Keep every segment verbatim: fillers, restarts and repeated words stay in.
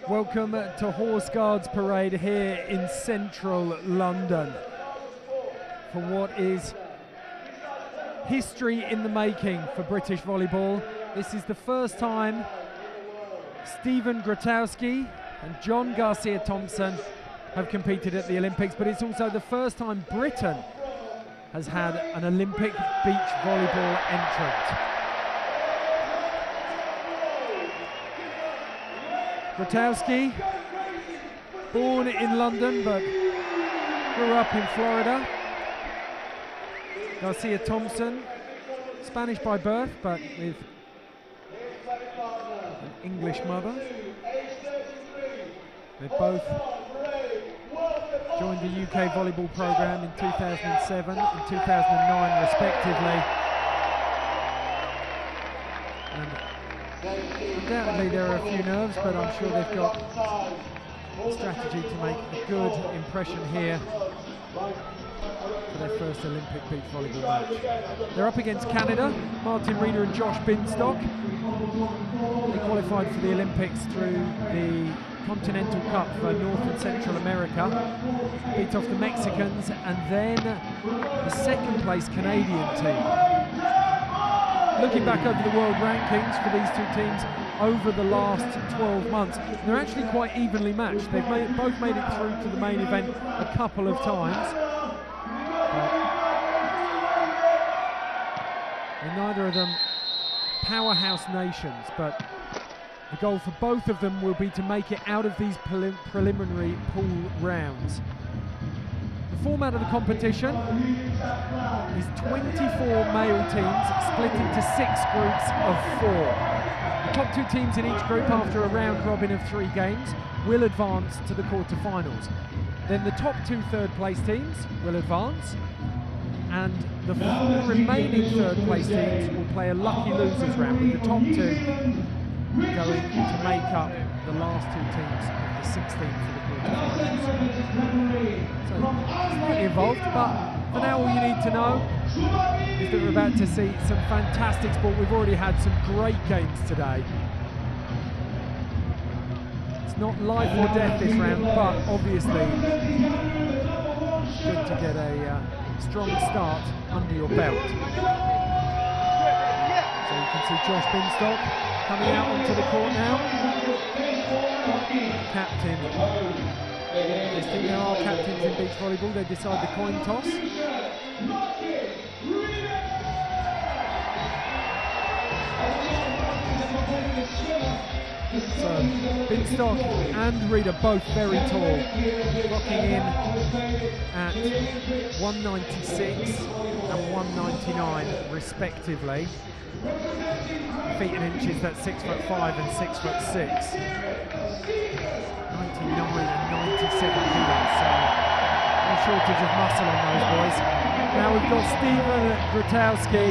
Welcome to Horse Guards Parade here in central London for what is history in the making for British volleyball. This is the first time Stephen Grotowski and John Garcia-Thompson have competed at the Olympics, but it's also the first time Britain has had an Olympic beach volleyball entrant. Grotowski, born in London but grew up in Florida. Garcia-Thompson, Spanish by birth but with an English mother. They both joined the U K volleyball programme in two thousand seven and two thousand nine respectively. And undoubtedly there are a few nerves, but I'm sure they've got a strategy to make a good impression here for their first Olympic beach volleyball match. They're up against Canada, Martin Reeder and Josh Binstock. They qualified for the Olympics through the Continental Cup for North and Central America, beat off the Mexicans and then the second place Canadian team. Looking back over the world rankings for these two teams over the last twelve months, they're actually quite evenly matched. They've made, both made it through to the main event a couple of times. But and neither of them powerhouse nations, but the goal for both of them will be to make it out of these prelim preliminary pool rounds. The format of the competition is twenty-four male teams split into six groups of four. The top two teams in each group, after a round robin of three games, will advance to the quarterfinals. Then the top two third place teams will advance, and the four remaining third place teams will play a lucky losers round, with the top two going to make up the last two teams of the sixteen for the quarterfinals. So slightly involved, but for now all you need to know is that we're about to see some fantastic sport. We've already had some great games today. It's not life or death this round, but obviously good to get a uh, strong start under your belt. So you can see Josh Binstock coming out onto the court now. Captain. This team, there are captains in beach volleyball. They decide the coin toss. So Binstock and Reeder both very tall, clocking in at one ninety-six and one ninety-nine respectively. Feet and inches, that's six foot five and six foot six. ninety-nine and ninety-seven kilos, so no shortage of muscle on those boys. Now we've got Stephen Grotowski.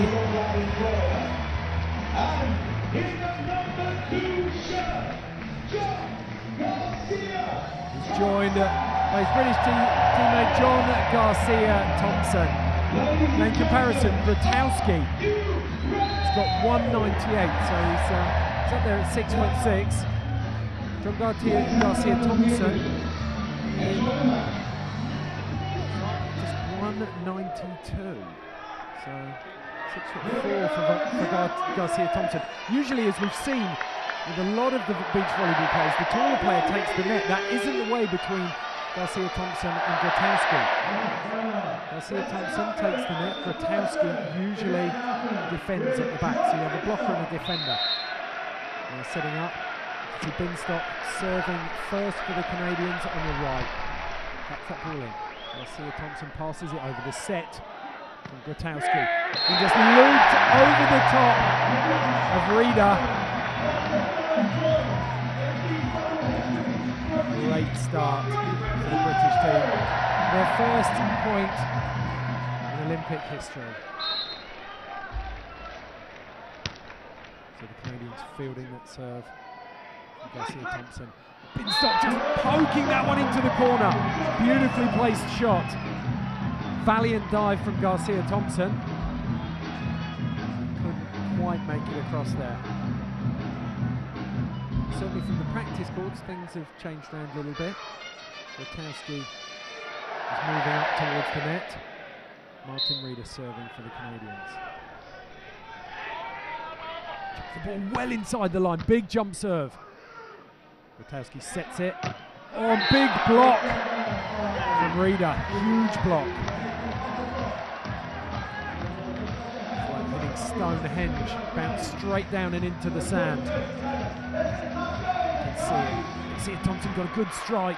He's joined by his British team teammate John Garcia-Thompson. Now in comparison, Grotowski has got one ninety-eight, so he's, uh, he's up there at six foot six. John Garcia-Thompson just one ninety-two, so six foot four for, for Gar Garcia-Thompson. Usually, as we've seen with a lot of the beach volleyball players, the taller player takes the net. That isn't the way between Garcia-Thompson and Grotowski. Garcia-Thompson takes the net. Grotowski usually defends at the back, so you have a blocker and a defender. They're setting up. See Binstock serving first for the Canadians on the right. Cuts that ball in. Garcia-Thompson passes it over the set from Grotowski. And just looped over the top of Reeder. Great start for the British team. Their first point in Olympic history. So the Canadians fielding that serve. Garcia-Thompson. Binstock just poking that one into the corner. Beautifully placed shot. Valiant dive from Garcia-Thompson. Couldn't quite make it across there. certainly from the practice courts, things have changed around a little bit. Grotowski is moving up towards the net. Martin Reeder serving for the Canadians. The ball well inside the line, big jump serve. Grotowski sets it. Oh, big block from Reeder, huge block. It's like hitting Stonehenge, bounced straight down and into the sand. You can see it. You can see it. Thompson got a good strike.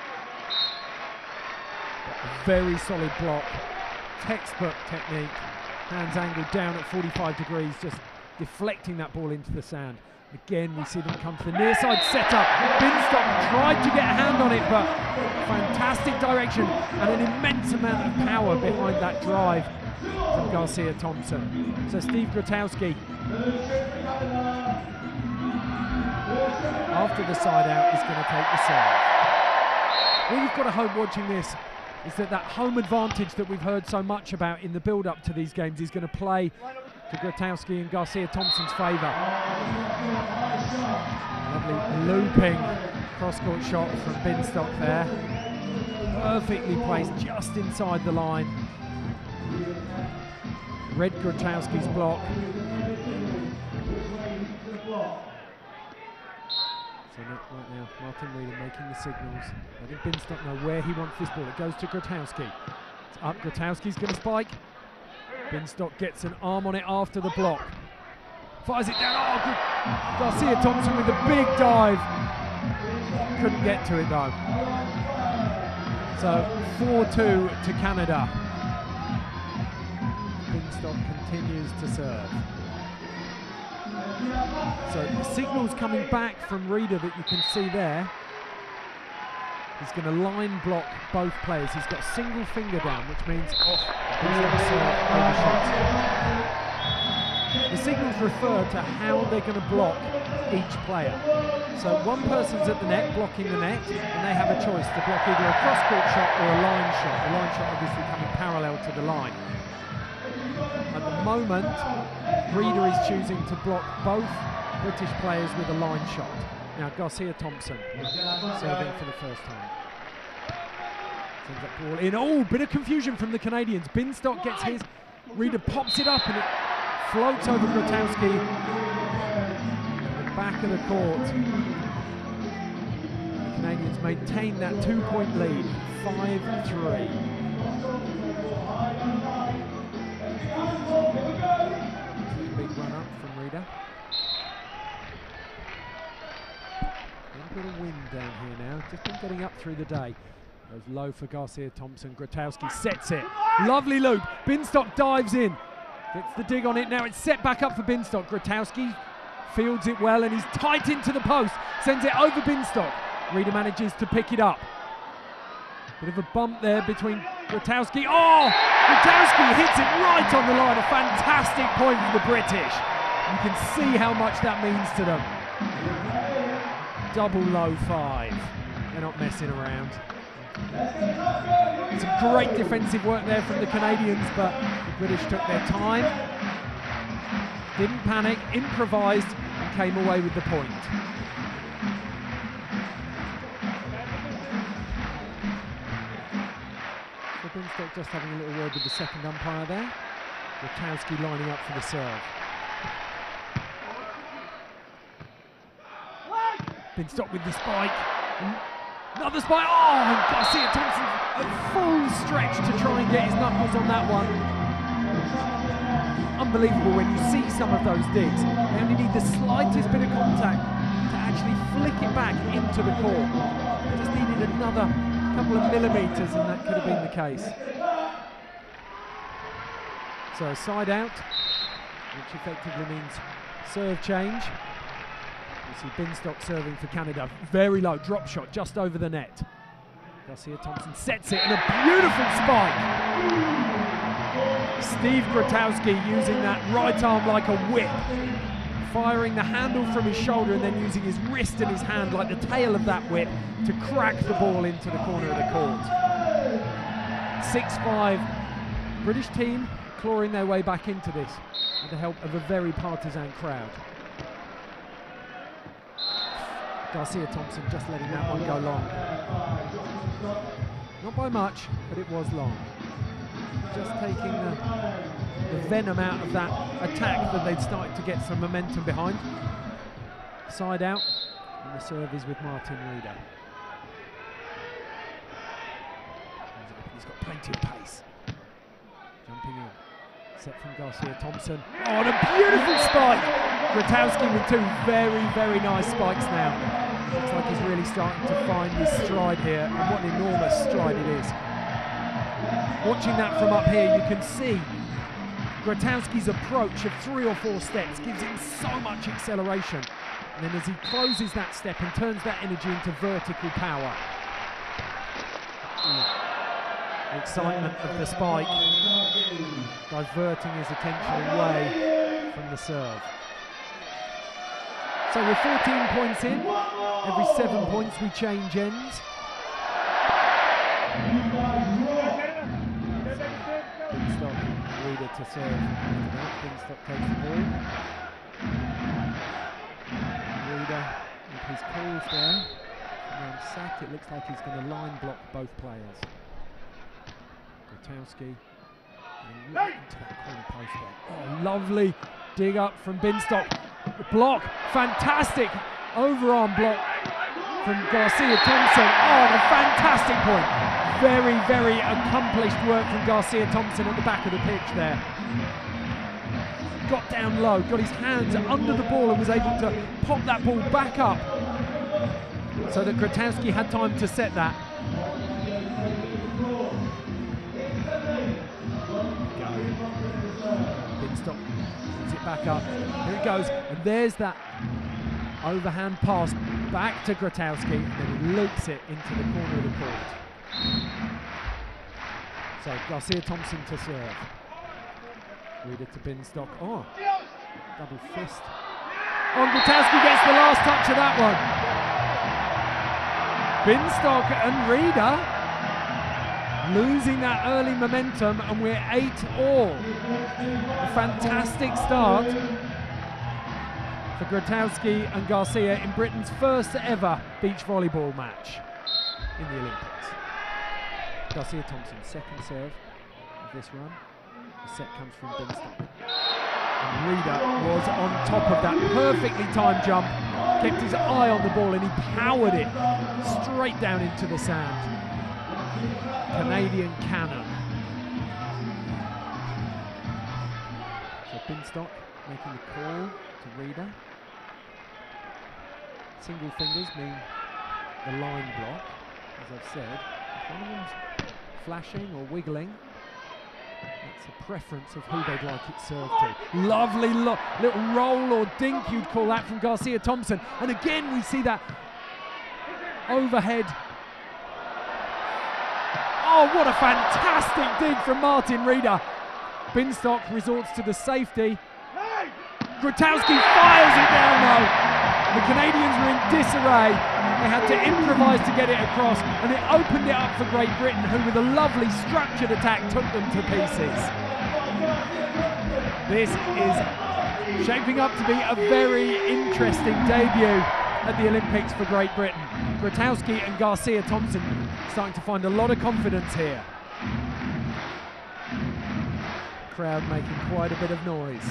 A very solid block. Textbook technique. Hands angled down at forty-five degrees, just deflecting that ball into the sand. Again, we see them come to the near side setup. Binstock tried to get a hand on it, but fantastic direction and an immense amount of power behind that drive from Garcia Thompson. So Steve Grotowski, after the side out, is going to take the serve. What you've got to hope watching this is that that home advantage that we've heard so much about in the build-up to these games is going to play to Grotowski and Garcia Thompson's favour. Lovely looping cross-court shot from Binstock there. Perfectly placed just inside the line. Read Grotowski's block. So right now, Martin Reeder making the signals. Letting Binstock know where he wants this ball. It goes to Grotowski. It's up, Grotowski's going to spike. Binstock gets an arm on it after the block. Fires it down. Oh, Garcia Thompson with a big dive. Couldn't get to it though. So four two to Canada. Binstock continues to serve. So the signal's coming back from Reeder that you can see there. He's going to line block both players. He's got single finger down, which means oh, overshot. The signals refer to how they're going to block each player. So one person's at the net, blocking the net, and they have a choice to block either a cross-court shot or a line shot. The line shot obviously coming parallel to the line. At the moment, Reeder is choosing to block both British players with a line shot. Now Garcia Thompson serving for the first time. Sends that ball in. Oh, bit of confusion from the Canadians. Binstock gets his. Reeder pops it up and it floats over Grotowski. At the back of the court. The Canadians maintain that two-point lead, five three. Big run up from Reeder. A bit of wind down here now, just been getting up through the day. Goes low for Garcia Thompson. Grotowski sets it. Lovely loop. Binstock dives in. Gets the dig on it. Now it's set back up for Binstock. Grotowski fields it well and he's tight into the post. Sends it over Binstock. Reeder manages to pick it up. Bit of a bump there between Grotowski. Oh! Grotowski hits it right on the line. A fantastic point for the British. You can see how much that means to them. Double low five. They're not messing around. Some great defensive work there from the Canadians, but the British took their time, didn't panic, improvised, and came away with the point. So Binstock just having a little word with the second umpire there. Grotowski lining up for the serve. Binstock with the spike. Another spike. Oh, and Garcia Thompson a full stretch to try and get his knuckles on that one. Unbelievable when you see some of those digs. They only need the slightest bit of contact to actually flick it back into the court. Just needed another couple of millimetres and that could have been the case. So side out, which effectively means serve change. You see Binstock serving for Canada. Very low, drop shot just over the net. Garcia Thompson sets it and a beautiful spike. Steve Grotowski using that right arm like a whip. Firing the handle from his shoulder and then using his wrist and his hand like the tail of that whip to crack the ball into the corner of the court. six five. British team clawing their way back into this with the help of a very partisan crowd. Garcia Thompson just letting that one go long. Not by much, but it was long. Just taking the, the venom out of that attack that they'd started to get some momentum behind. Side out, and the serve is with Martin Reeder. He's got plenty of pace. Jumping in. Set from Garcia Thompson. Oh, and a beautiful spike! Grotowski with two very, very nice spikes now. Looks like he's really starting to find his stride here, and what an enormous stride it is. Watching that from up here, you can see Grotowski's approach of three or four steps gives him so much acceleration. And then as he closes that step and turns that energy into vertical power. Mm. The excitement of the spike diverting his attention away from the serve. So we're fourteen points in. Every seven points we change ends. Binstock, Reeder to serve. Binstock takes the ball. Reeder with his calls there. Around set, it looks like he's going to line block both players. Grotowski and right into that corner post there. Oh, lovely dig up from Binstock. The block, fantastic overarm block from Garcia Thompson. Oh, and a fantastic point. Very, very accomplished work from Garcia Thompson at the back of the pitch there. Got down low, got his hands under the ball and was able to pop that ball back up so that Grotowski had time to set that. Binstock puts it back up. Here it goes, and there's that overhand pass back to Grotowski, and then he loops it into the corner of the court. So Garcia Thompson to serve. Reeder to Binstock. Oh, double fist. Oh, and Grotowski gets the last touch of that one. Binstock and Reeder losing that early momentum, and we're eight all. A fantastic start for Grotowski and Garcia in Britain's first ever beach volleyball match in the Olympics. Garcia Thompson, second serve of this run. The set comes from Binstock. And Reeder was on top of that perfectly timed jump, kept his eye on the ball, and he powered it straight down into the sand. Canadian cannon. So Binstock making the call to Reeder. Single fingers mean the line block, as I've said. If one of them's flashing or wiggling, that's a preference of who they'd like it served to. Lovely lo little roll or dink, you'd call that, from Garcia Thompson. And again we see that overhead. Oh, what a fantastic dig from Martin Reeder. Binstock resorts to the safety. Grotowski fires it down though. The Canadians were in disarray. They had to improvise to get it across, and it opened it up for Great Britain, who with a lovely structured attack took them to pieces. This is shaping up to be a very interesting debut at the Olympics for Great Britain. Grotowski and Garcia Thompson starting to find a lot of confidence here. Crowd making quite a bit of noise.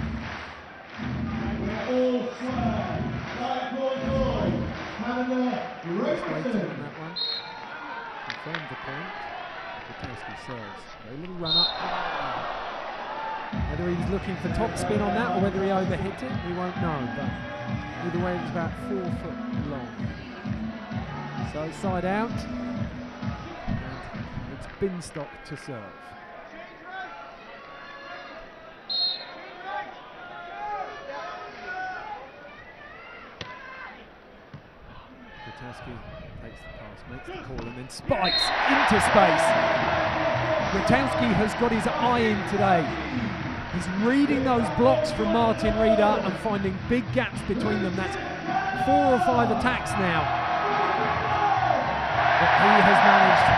Just waiting on that one. Confirmed the point. Grotowski serves. Very little run up. Whether he's looking for top spin on that or whether he overhit it, we won't know. But either way, it was about four foot long. So side out. And it's Binstock to serve. Grotowski takes the pass, makes the call, and then spikes into space. Grotowski has got his eye in today. He's reading those blocks from Martin Reeder and finding big gaps between them. That's four or five attacks now that he has managed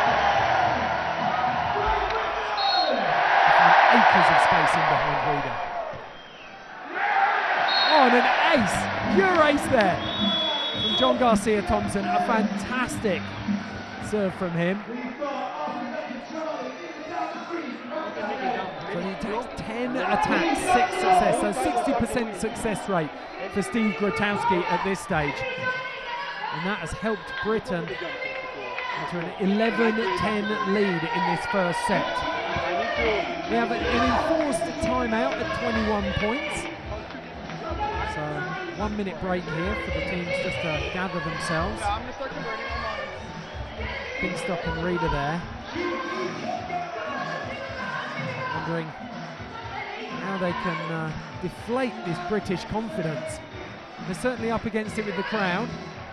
to find acres of space in behind Reeder. Oh, and an ace, pure ace there from John Garcia Thompson, a fantastic serve from him. So he takes ten attacks, six success, so sixty percent success rate for Steve Grotowski at this stage. And that has helped Britain into an eleven ten lead in this first set. We have an enforced timeout at twenty-one points. So one minute break here for the teams just to gather themselves. Binstock and Reader there. Wondering how they can uh, deflate this British confidence. They're certainly up against it with the crowd.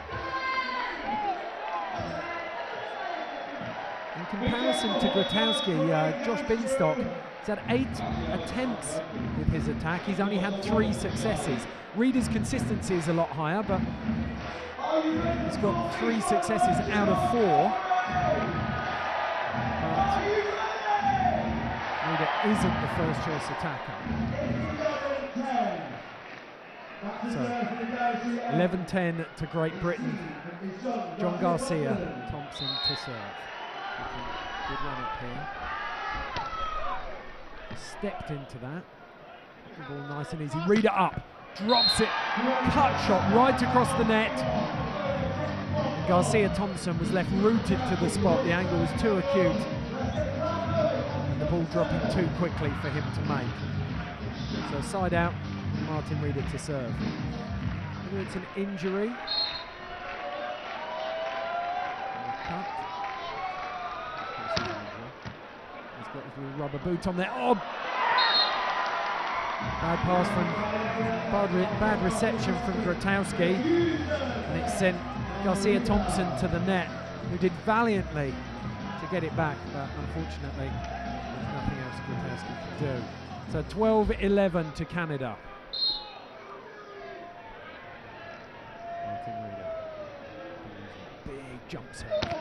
In comparison to Grotowski, uh, Josh Binstock has had eight attempts with his attack. He's only had three successes. Reader's consistency is a lot higher, but he's got three successes out of four. But Reader isn't the first choice attacker. So eleven ten to Great Britain. John Garcia Thompson to serve. Good run up here. Stepped into that. The ball nice and easy. Reader up. Drops it. Cut shot right across the net. And Garcia Thompson was left rooted to the spot. The angle was too acute. And the ball dropping too quickly for him to make. So side out. Martin Reader to serve. Maybe it's an injury. Cut. He's got his little rubber boot on there. Oh! Bad pass from, bad, re bad reception from Grotowski. And it sent Garcia Thompson to the net, who did valiantly to get it back, but unfortunately there's nothing else Grotowski could do. So twelve eleven to Canada. Martin Reader. Big jump serve.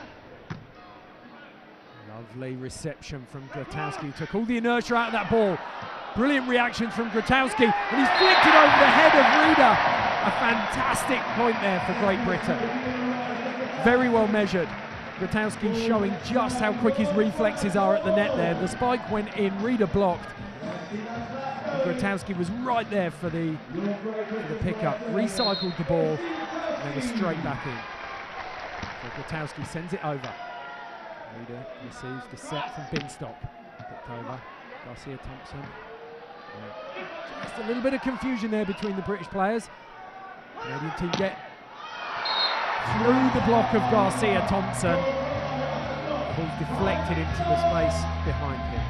Lovely reception from Grotowski. Took all the inertia out of that ball. Brilliant reaction from Grotowski, and he's flicked it over the head of Reader. A fantastic point there for Great Britain. Very well measured. Grotowski showing just how quick his reflexes are at the net there. The spike went in, Reader blocked. And Grotowski was right there for the, for the pickup. Recycled the ball, and then was straight back in. So Grotowski sends it over. Reader receives the set from Binstock. Picked over. Garcia Thompson. Yeah. Just a little bit of confusion there between the British players. Canadian team get through the block of Garcia Thompson. The ball's deflected into the space behind him.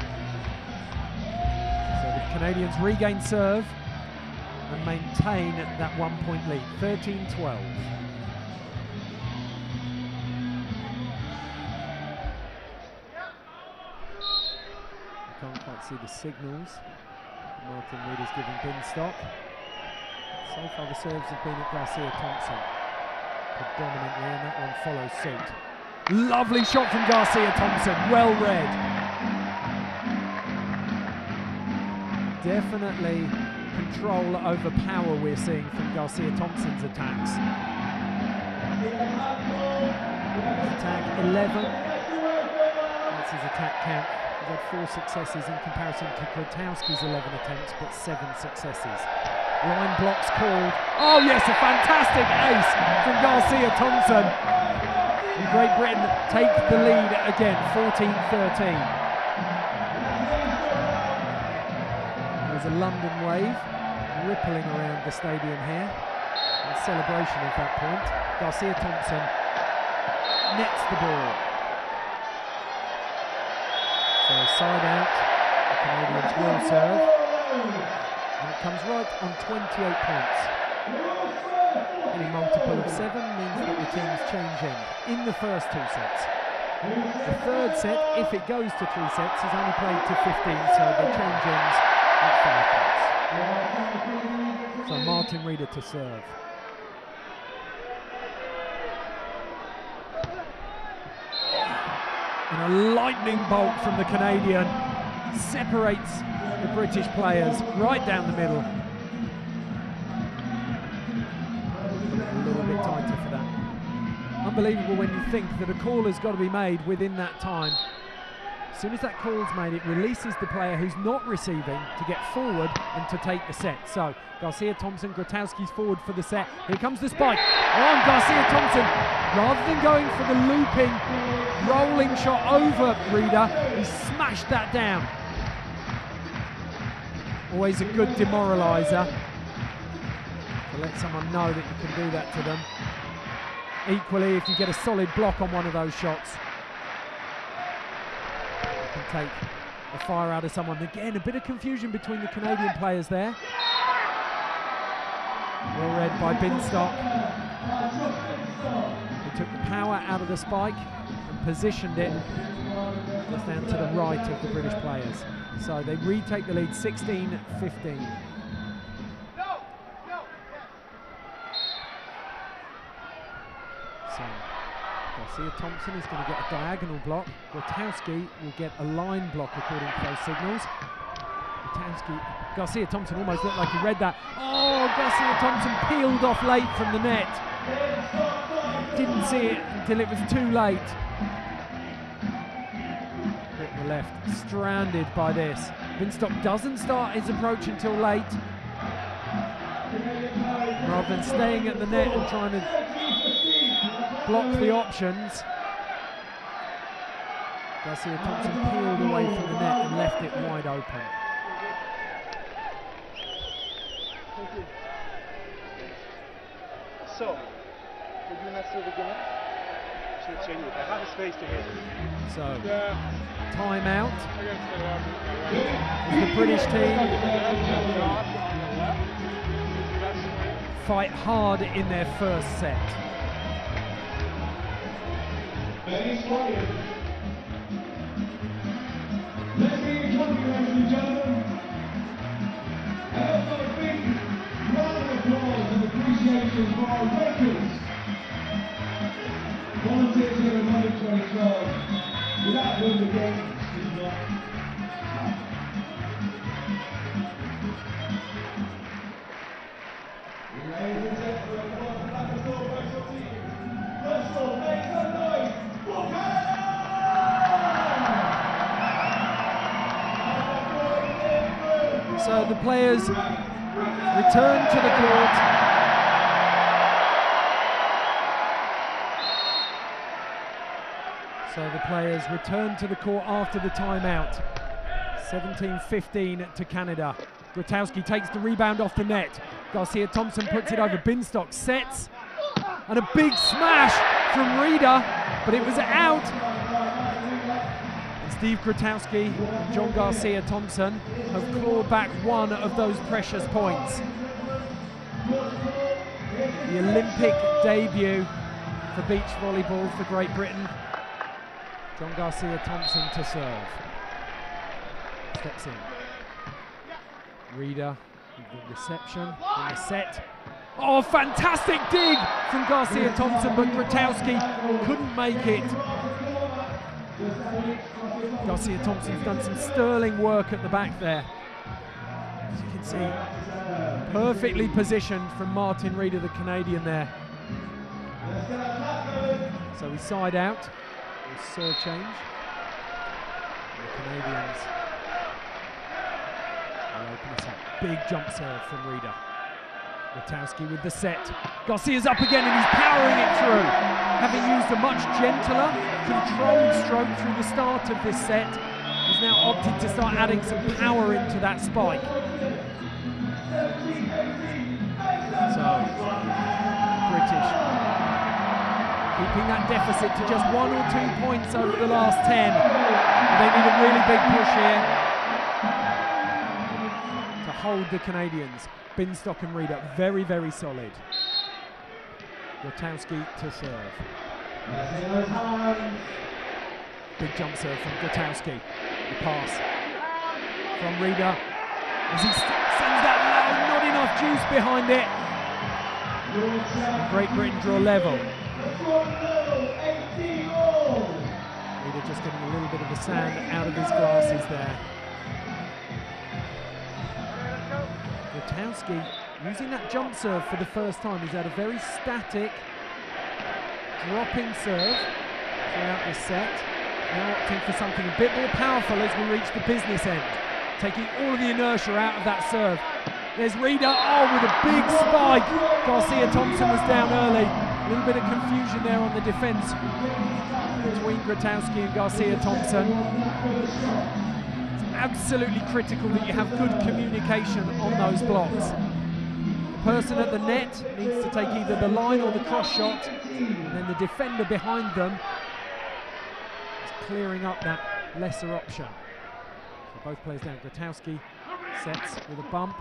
So the Canadians regain serve and maintain that one point lead, thirteen twelve. Can't quite see the signals. Martin Reader's giving Binstock. So far the serves have been at Garcia Thompson predominantly, and that one follows suit. Lovely shot from Garcia Thompson, well read. Definitely control over power we're seeing from Garcia Thompson's attacks. Attack eleven. That's his attack count. He's had four successes in comparison to Grotowski's eleven attempts, but seven successes. Line blocks called. Oh yes, a fantastic ace from Garcia Thompson. And Great Britain take the lead again, fourteen thirteen. There's a London wave rippling around the stadium here in celebration at that point. Garcia Thompson nets the ball. So side out, the Canadians will serve, and it comes right on twenty-eight points. Any multiple of seven means that the teams change end in the first two sets. The third set, if it goes to three sets, is only played to fifteen, so they change ends at five points. So Martin Reader to serve. And a lightning bolt from the Canadian separates the British players right down the middle. A little bit tighter unbelievable when you think that a call has got to be made within that time. As soon as that call's made, it releases the player who's not receiving to get forward and to take the set. So Garcia Thompson, Grotowski's forward for the set. Here comes the spike. On Garcia Thompson, rather than going for the looping, rolling shot over Reader, he smashed that down. Always a good demoraliser to let someone know that you can do that to them. Equally, if you get a solid block on one of those shots, you can take the fire out of someone. Again, a bit of confusion between the Canadian players there. Well read by Binstock. He took the power out of the spike and positioned it just down to the right of the British players. So they retake the lead sixteen fifteen. So Garcia Thompson is going to get a diagonal block. Grotowski will get a line block according to those signals. Grotowski, Garcia Thompson almost looked like he read that. Oh, Garcia Thompson peeled off late from the net. Didn't see it until it was too late. Bit to the left, stranded by this. Binstock doesn't start his approach until late. Rather than staying at the net and trying to block the options, Garcia Thompson peeled away from the net and left it wide open. So, would you not serve again? Should change it. I have a space to hit. So, timeout. As the British team fight hard in their first set. Let's be talking, ladies and gentlemen. And a big round of applause and appreciation for our records. Volunteers here in London twenty twelve. Without them, the game is not. Ladies and gentlemen, welcome back to the Volleyball team. First of all, make some noise for Canada! So the players return to the court. So the players return to the court after the timeout. seventeen fifteen to Canada. Grotowski takes the rebound off the net. Garcia Thompson puts it over. Binstock sets. And a big smash from Reader, but it was out. Steve Grotowski and John Garcia Thompson have clawed back one of those precious points. The Olympic debut for beach volleyball for Great Britain. John Garcia Thompson to serve. Steps in. Reader with the reception in the set. Oh, fantastic dig from Garcia Thompson, but Grotowski couldn't make it. Garcia Thompson's done some sterling work at the back there. As you can see, perfectly positioned from Martin Reader, the Canadian there. So we side out, with serve change. And the Canadians will open this up. Big jump serve from Reader. Grotowski with the set. Garcia's up again and he's powering it through. Having used a much gentler, controlled stroke through the start of this set, he's now opted to start adding some power into that spike. So, British keeping that deficit to just one or two points over the last ten. They need a really big push here to hold the Canadians. Binstock and Reader, very, very solid. Grotowski to serve. Big jump serve from Grotowski. The pass from Reader. As he sends that low, not enough juice behind it. And Great Britain draw level. Reader just getting a little bit of the sand out of his glasses there. Grotowski using that jump serve for the first time. He's had a very static, dropping serve throughout this set. Now opting for something a bit more powerful as we reach the business end. Taking all of the inertia out of that serve. There's Reader, oh, with a big spike. Garcia Thompson was down early. A little bit of confusion there on the defence between Grotowski and Garcia Thompson. It's absolutely critical that you have good communication on those blocks. The person at the net needs to take either the line or the cross shot, and then the defender behind them is clearing up that lesser option. So both players down. Grotowski sets with a bump.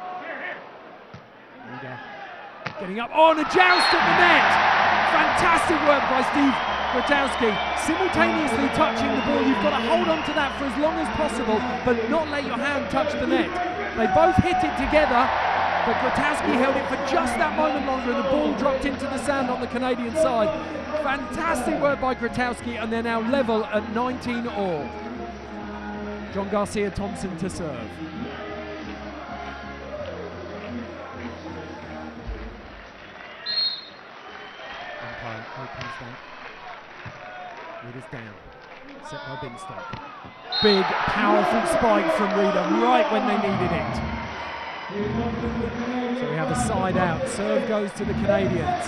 Reader getting up, oh, and a joust at the net! Fantastic work by Steve Grotowski, simultaneously touching the ball. You've got to hold on to that for as long as possible, but not let your hand touch the net. They both hit it together, but Grotowski held it for just that moment longer, and the ball dropped into the sand on the Canadian side. Fantastic work by Grotowski, and they're now level at nineteen all. John Garcia Thompson to serve. Umpire opens that. Reader's down. Set by Binstock. Big, powerful spike from Reader right when they needed it. So we have a side out. Serve goes to the Canadians.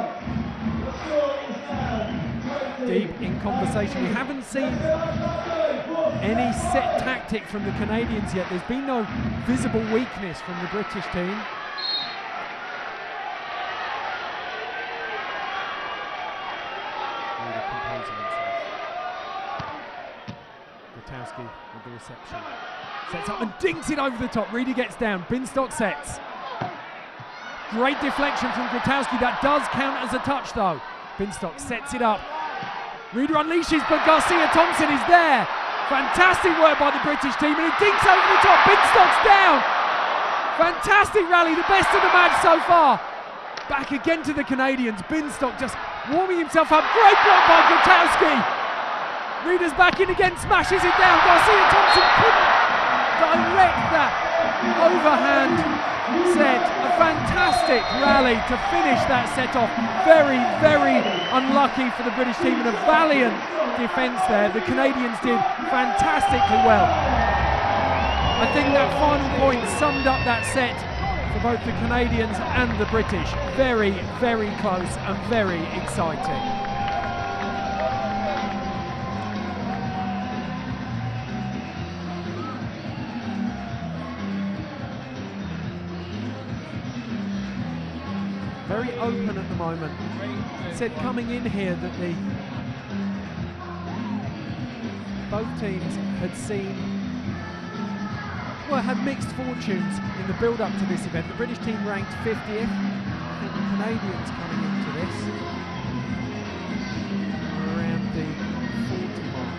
Deep in conversation. We haven't seen any set tactic from the Canadians yet. There's been no visible weakness from the British team. Reader composing himself. Grotowski with the reception. Sets up and dinks it over the top. Reader gets down. Binstock sets. Great deflection from Grotowski. That does count as a touch though. Binstock sets it up. Reader unleashes, but Garcia Thompson is there. Fantastic work by the British team, and he dinks over the top. Binstock's down. Fantastic rally, the best of the match so far. Back again to the Canadians. Binstock just warming himself up. Great block by Grotowski. Reader's back in again, smashes it down. Garcia Thompson couldn't direct that overhand set. A fantastic rally to finish that set off. Very, very unlucky for the British team, and a valiant defence there. The Canadians did fantastically well. I think that final point summed up that set for both the Canadians and the British. Very, very close and very exciting. Very open at the moment. Said coming in here that the both teams had seen, well, had mixed fortunes in the build-up to this event. The British team ranked fiftieth. I think the Canadians coming into this are around the forty mark.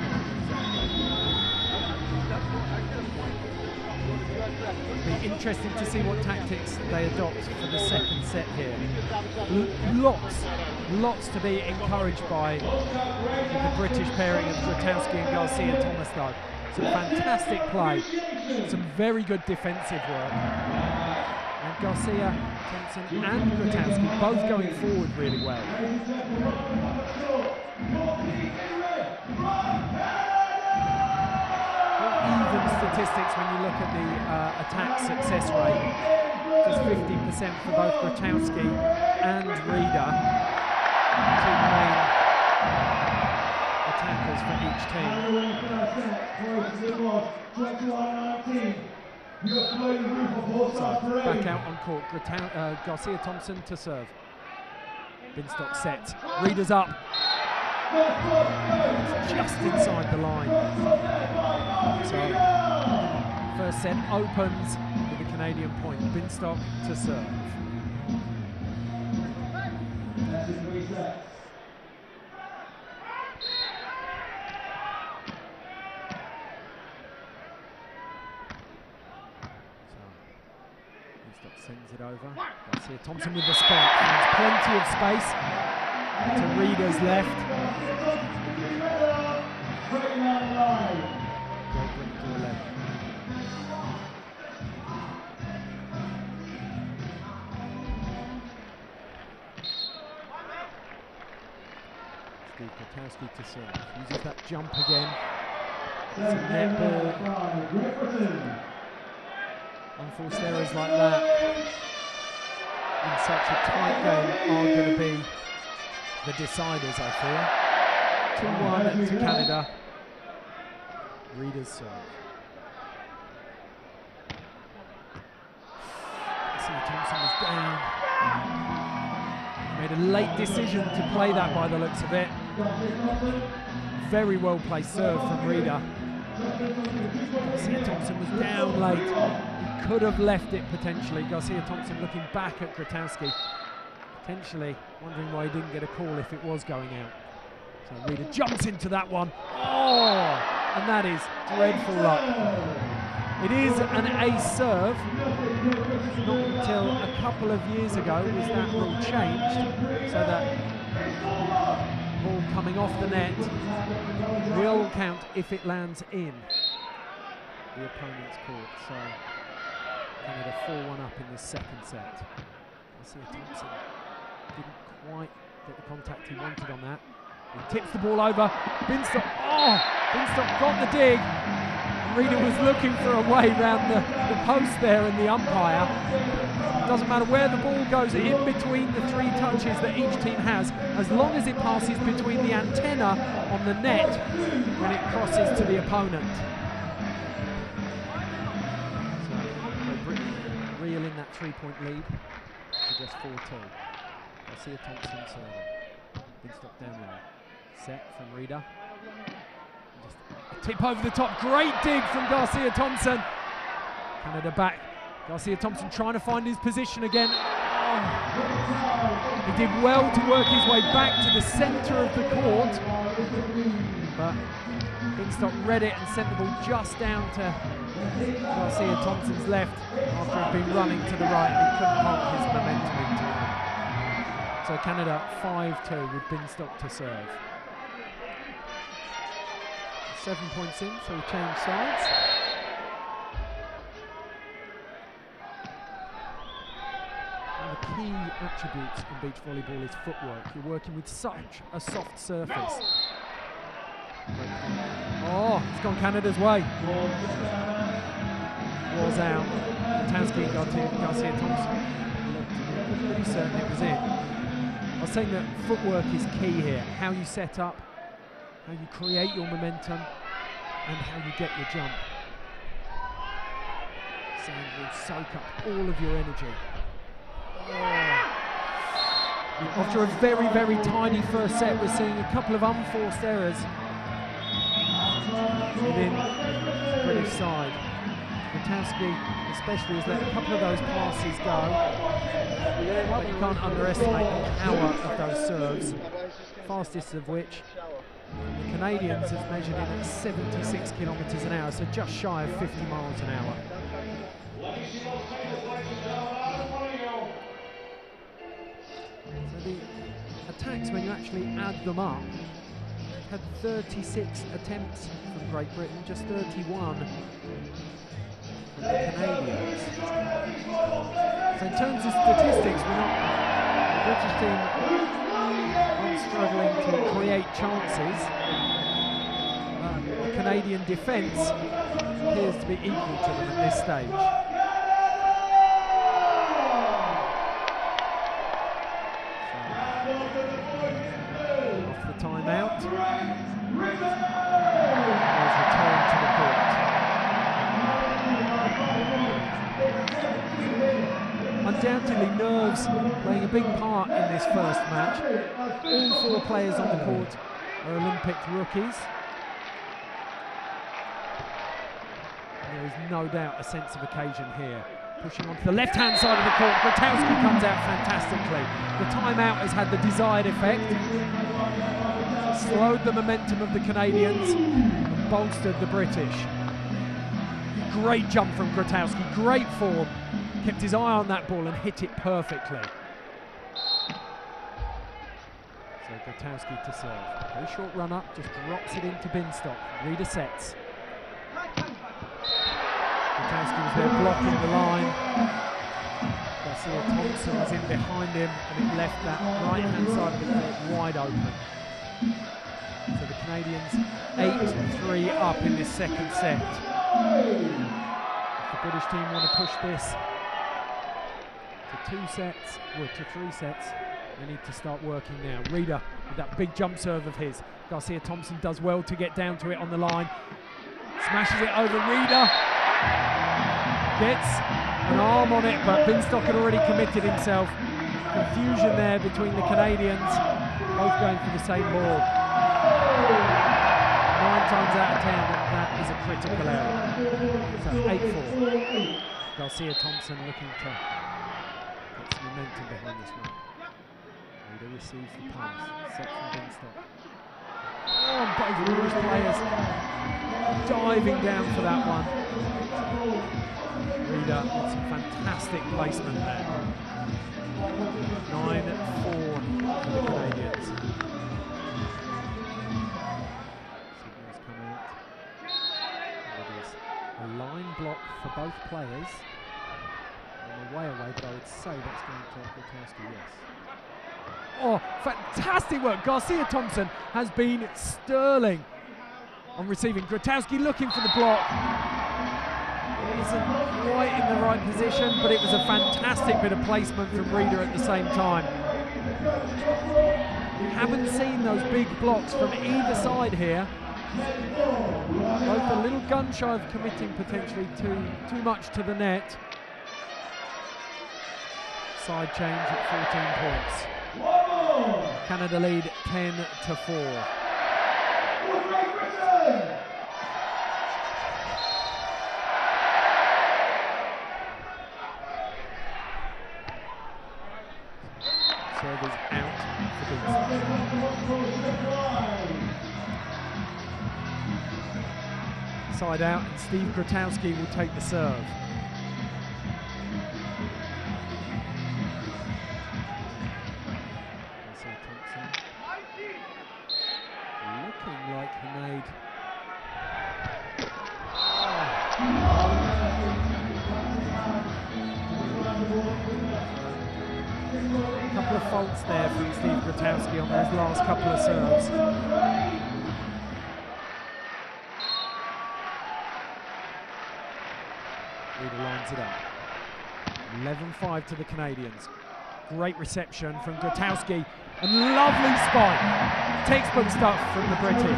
It'll be interesting to see what tactics they adopt for the second set here. L lots, lots to be encouraged by the British pairing of Grotowski and Garcia Thomas though. Some fantastic play, some very good defensive work. And Garcia Thompson and Grotowski both going forward really well. Even statistics when you look at the uh, attack success rate. Just fifty percent for both Grotowski and Reader, two main attackers for each team. So, back out on court, Grotow uh, Garcia Thompson to serve. Binstock sets, Reader's up. Just inside the line. So, first set opens with the Canadian point. Binstock to serve. Binstock sends it over. Garcia Thompson with the spike. Finds plenty of space to Reader's left. Great bring to eleven. Gratowski. Gratowski to serve. Uses that jump again. It's a net ball. Unforced errors like that in such a tight game are going to be the deciders, I fear. two one to Canada. Reader's serve. See, Thompson was down. Made a late decision to play that by the looks of it. Very well placed serve from Reader. Garcia Thompson was down late. He could have left it potentially. Garcia Thompson looking back at Gratowski. Potentially wondering why he didn't get a call if it was going out. So Reader jumps into that one. Oh! And that is dreadful luck. It is an ace serve. Not until a couple of years ago was that rule changed, so that ball coming off the net will count if it lands in the opponent's court. So Canada four one up in the second set. Garcia Thompson didn't quite get the contact he wanted on that. He tips the ball over. Binstock, oh! Binstock got the dig. Reader was looking for a way round the, the post there in the umpire. Doesn't matter where the ball goes in between the three touches that each team has, as long as it passes between the antenna on the net when it crosses to the opponent. So Britain reel in that three-point lead to just four two. Garcia Thompson serving. Binstock down low. Set from Reader. Just a tip over the top. Great dig from Garcia Thompson. Canada back. Garcia Thompson trying to find his position again. Oh. He did well to work his way back to the centre of the court. But Binstock read it and sent the ball just down to Garcia Thompson's left after he'd been running to the right and he couldn't hold his momentum in time. So Canada five two with Binstock to serve. Seven points in, so we change sides. One of the key attributes in beach volleyball is footwork. You're working with such a soft surface. Oh, it's gone Canada's way. Was out. Gratowski and Garcia Thompson looked pretty certain it was in. I was saying that footwork is key here. How you set up, how you create your momentum, and how you get your jump. Sand will soak up all of your energy. Oh. After a very, very tiny first set, we're seeing a couple of unforced errors within the British side. Gratowski especially has let a couple of those passes go, but you can't underestimate the power of those serves, fastest of which the Canadians have measured in at seventy-six kilometres an hour, so just shy of fifty miles an hour. So the attacks, when you actually add them up, had thirty-six attempts from Great Britain, just thirty-one from the Canadians. So in terms of statistics, we're not, the British team aren't struggling to create chances. Uh, the Canadian defence appears to be equal to them at this stage. Off the timeout. There's return to the court. Undoubtedly nerves playing a big part in this first match. All four players on the court are Olympic rookies. And there is no doubt a sense of occasion here. Pushing onto the left-hand side of the court, Gratowski comes out fantastically. The timeout has had the desired effect. Slowed the momentum of the Canadians and bolstered the British. Great jump from Gratowski, great form. Kept his eye on that ball and hit it perfectly. So Gratowski to serve. Very short run up, just drops it into Binstock. Reader sets. Gratowski was there blocking the line. Garcia Thompson was in behind him and it left that right hand side of the court wide open. Canadians eight three up in this second set. If the British team want to push this to two sets, or to three sets, they need to start working now. Reader with that big jump serve of his. Garcia Thompson does well to get down to it on the line. Smashes it over Reader. Gets an arm on it, but Binstock had already committed himself. Confusion there between the Canadians, both going for the same ball. Nine times out of ten, that is a critical error. So eight four. Garcia Thompson looking to get some momentum behind this one. Reader receives the pass, set from Binstock. Oh, both British players diving down for that one. Reader with some fantastic placement there. nine four for the Canadians. Signals come out. It is a line block for both players. On the way away, but I would say that's going to Grotowski, yes. Oh, fantastic work. Garcia Thompson has been sterling on receiving. Grotowski looking for the block. It isn't quite in the right position, but it was a fantastic bit of placement from Reader at the same time. We haven't seen those big blocks from either side here. Both a little gun shy of committing potentially too, too much to the net. Side change at fourteen points. Canada lead ten to four. Servers out for Binstock. Side out, and Steve Grotowski will take the serve. Looking like he made a couple of faults there from Steve Grotowski on those last couple of serves. Reader lines it up. eleven five to the Canadians. Great reception from Grotowski. And lovely spike. Textbook stuff from the British.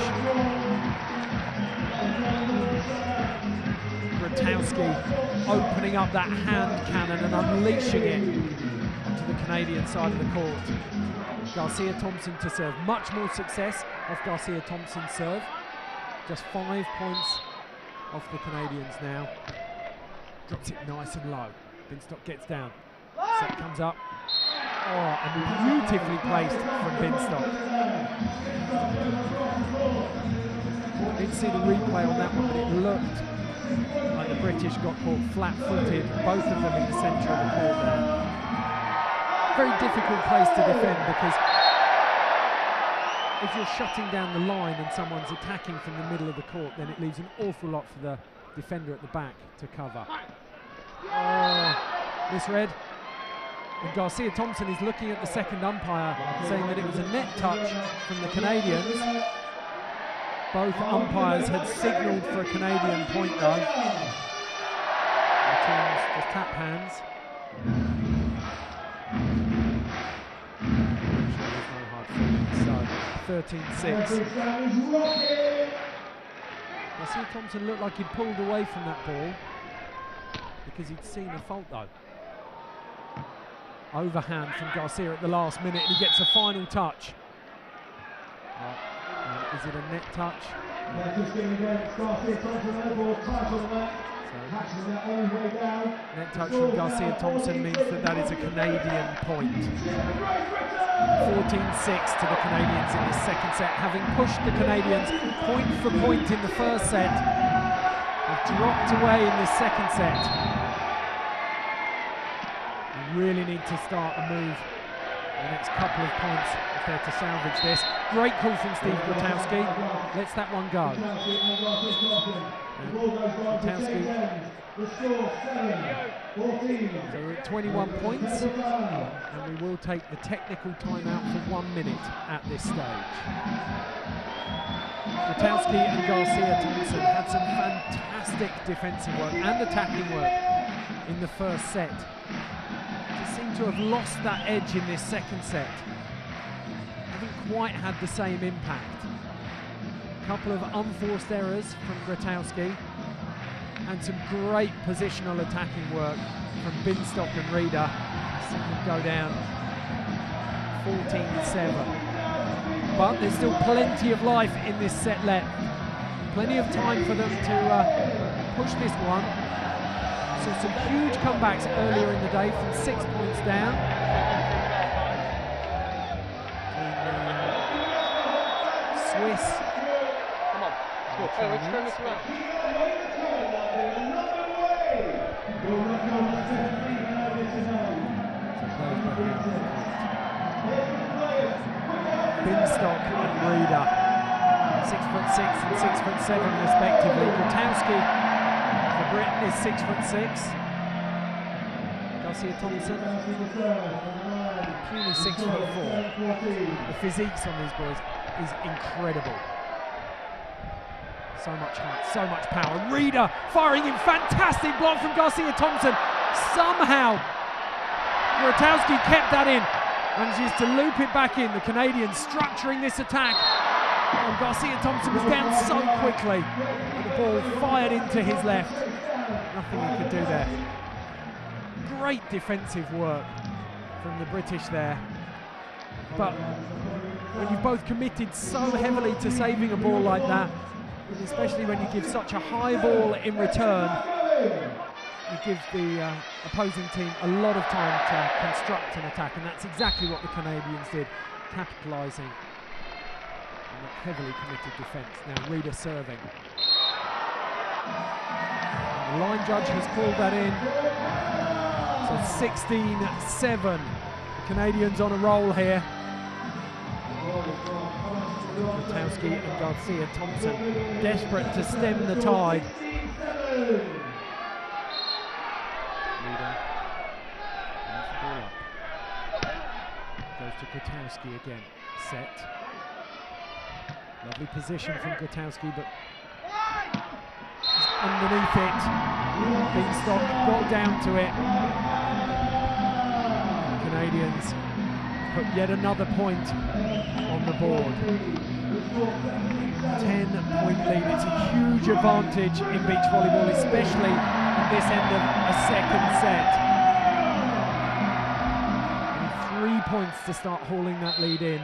Grotowski opening up that hand cannon and unleashing it onto the Canadian side of the court. Garcia Thompson to serve. Much more success off Garcia Thompson's serve. Just five points off the Canadians now. Drops it nice and low. Binstock gets down. Set comes up. Oh, and beautifully placed from Binstock. I didn't see the replay on that one, but it looked like the British got caught flat-footed, both of them in the centre of the court there. Very difficult place to defend, because if you're shutting down the line and someone's attacking from the middle of the court, then it leaves an awful lot for the defender at the back to cover. Oh, misread. And Garcia Thompson is looking at the second umpire, saying that it was a net touch from the Canadians. Both umpires had signalled for a Canadian point though. The teams just tap hands. There's no hard feelings, so thirteen six. Garcia Thompson looked like he'd pulled away from that ball because he'd seen a fault though. Overhand from Garcia at the last minute, and he gets a final touch. Uh, is it a net touch? So, net touch from Garcia Thompson means that that is a Canadian point. fourteen six to the Canadians in this second set, having pushed the Canadians point for point in the first set. They've dropped away in this second set. Really need to start a move in the next couple of points if they're to salvage this. Great call from Steve Grotowski. Lets that one go. Grotowski. So we're at twenty-one points, and we will take the technical timeout for one minute at this stage. Gutowski and Garcia Thompson had some fantastic defensive work and attacking work in the first set. Just seem to have lost that edge in this second set. Haven't quite had the same impact. A couple of unforced errors from Gutowski and some great positional attacking work from Binstock and Reeder. Seeing them go down fourteen seven. But there's still plenty of life in this set left. Plenty of time for them to uh, push this one. So some huge comebacks earlier in the day from six points down. And, uh, Swiss. Come on. Good. Oh, let's turn this around. Binstock and Reeder, six foot six and six foot seven respectively. Gutowski for Britain is six foot six. Garcia Thompson, puny six foot four. The physiques on these boys is incredible. So much heart, so much power. Reeder firing in, fantastic block from Garcia Thompson. Somehow Gutowski kept that in. Manages to loop it back in. The Canadians structuring this attack. And Garcia Thompson was down so quickly. And the ball fired into his left. Nothing he could do there. Great defensive work from the British there. But when you've both committed so heavily to saving a ball like that, especially when you give such a high ball in return, you give the uh, opposing team a lot of time to construct an attack, and that's exactly what the Canadians did, capitalising on that heavily committed defence. Now Reeder serving. And the line judge has called that in. So sixteen seven. The Canadians on a roll here. Gutowski and Garcia Thompson desperate to stem the tide. Goes to Gutowski again. Set. Lovely position from Gutowski, but he's underneath it. Binstock got down to it. The Canadians put yet another point on the board. ten point lead. It's a huge advantage in beach volleyball, especially at this end of a second set. Three points to start hauling that lead in.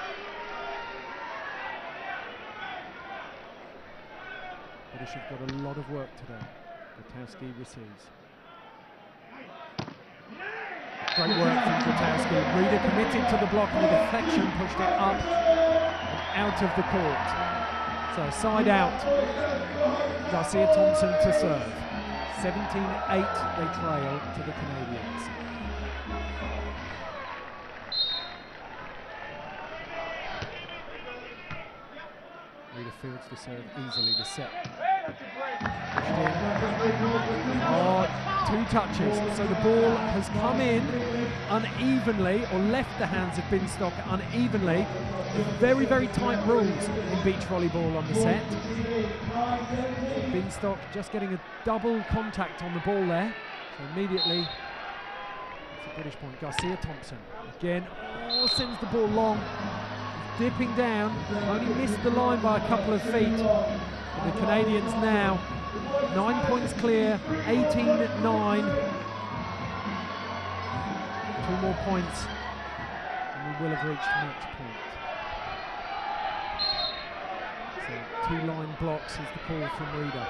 British have got a lot of work to do. Gutowski receives. Great work from Gutowski. Reeder committed to the block and the deflection pushed it up and out of the court. So side out. Garcia Thompson to serve. seventeen eight they trail to the Canadians. Reeder fields to serve easily the set. Oh, two touches. So the ball has come in unevenly, or left the hands of Binstock unevenly. Very, very tight rules in beach volleyball on the set. Binstock just getting a double contact on the ball there. So immediately, it's a British point. Garcia Thompson again. Oh, sends the ball long. Dipping down, only missed the line by a couple of feet. And the Canadians now nine points clear, eighteen nine. Two more points, and we will have reached match point. So two line blocks is the call from Reeder.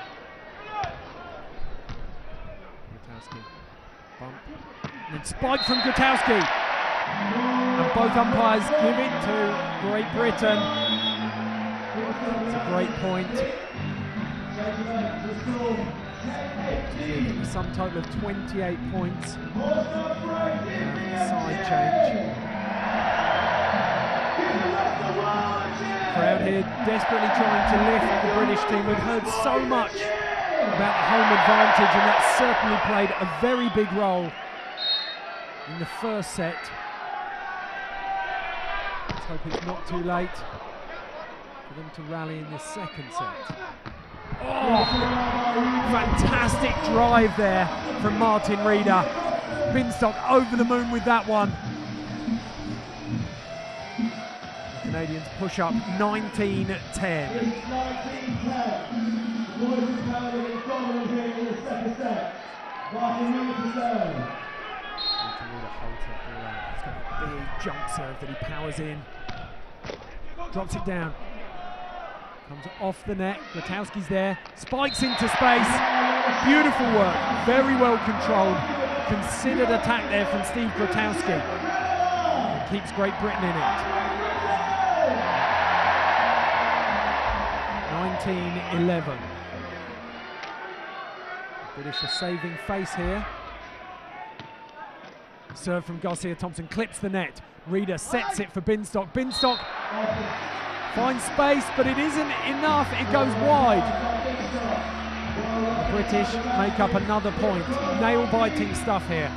Gutowski, bump, and then spike from Gutowski. And both umpires give it to Great Britain. It's a great point. A sum total of twenty-eight points. Side change. Crowd here desperately trying to lift the British team. We've heard so much about the home advantage, and that certainly played a very big role in the first set. Let's hope it's not too late for them to rally in this second set. Oh, fantastic drive there from Martin Reeder. Binstock over the moon with that one. The Canadians push up nineteen ten. nineteen ten. The boys of Canada get dominant here in the second set. Martin Reeder to serve. Martin Reeder holds that ball out. He's got a big jump serve that he powers in. Drops it down. Comes off the net. Grotowski's there. Spikes into space. Beautiful work. Very well controlled. Considered attack there from Steve Grotowski. And keeps Great Britain in it. nineteen eleven. British are saving face here. Serve from Garcia Thompson clips the net. Reeder sets it for Binstock. Binstock finds space, but it isn't enough. It goes wide. The British make up another point. Nail-biting stuff here.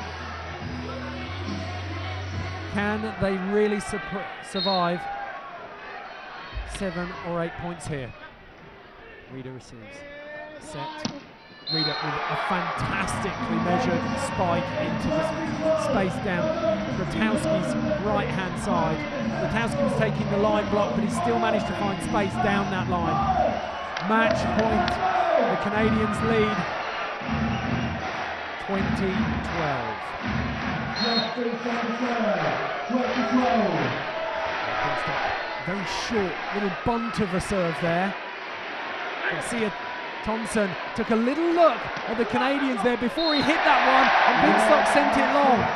Can they really survive seven or eight points here? Reeder receives. Set. Reeder with a fantastically measured spike into the space down Grotowski's right-hand side. Grotowski was taking the line block, but he still managed to find space down that line. Match point. The Canadians lead twenty twelve. Very short little bunt of a serve there. You can see it. Thompson took a little look at the Canadians there before he hit that one, and Binstock sent it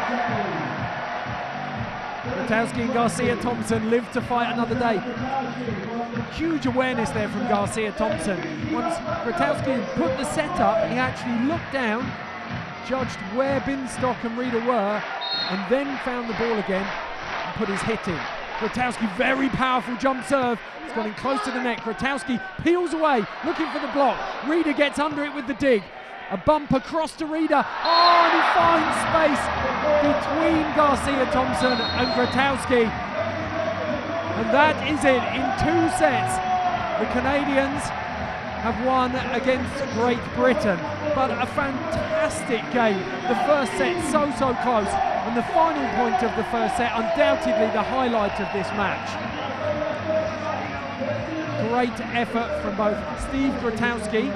long. Grotowski and Garcia Thompson live to fight another day. Huge awareness there from Garcia Thompson. Once Grotowski had put the set up, he actually looked down, judged where Binstock and Reeder were, and then found the ball again and put his hit in. Grotowski, very powerful jump serve. It's gone in close to the net. Grotowski peels away, looking for the block. Reeder gets under it with the dig. A bump across to Reeder. Oh, and he finds space between Garcia Thompson and Grotowski. And that is it. In two sets, the Canadians have won against Great Britain. But a fantastic game. The first set so, so close. And the final point of the first set, undoubtedly the highlight of this match. Great effort from both Steve Grotowski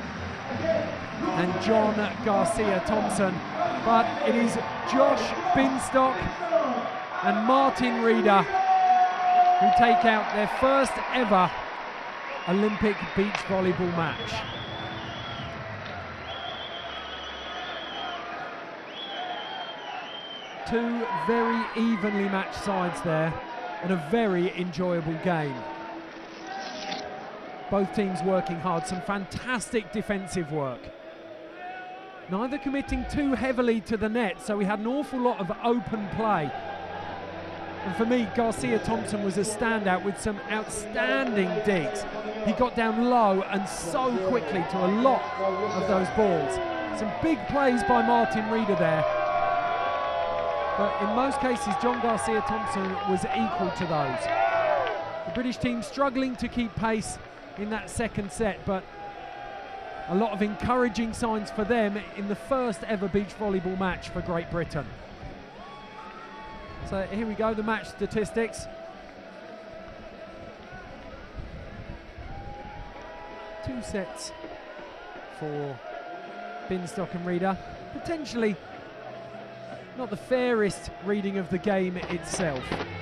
and John Garcia Thompson. But it is Josh Binstock and Martin Reeder who take out their first ever Olympic beach volleyball match. Two very evenly matched sides there, and a very enjoyable game. Both teams working hard, some fantastic defensive work. Neither committing too heavily to the net, so we had an awful lot of open play. And for me, Garcia Thompson was a standout with some outstanding digs. He got down low and so quickly to a lot of those balls. Some big plays by Martin Reeder there. But in most cases, John Garcia Thompson was equal to those. The British team struggling to keep pace in that second set, but a lot of encouraging signs for them in the first ever beach volleyball match for Great Britain. So here we go, the match statistics. Two sets for Binstock and Reeder. Potentially not the fairest reading of the game itself.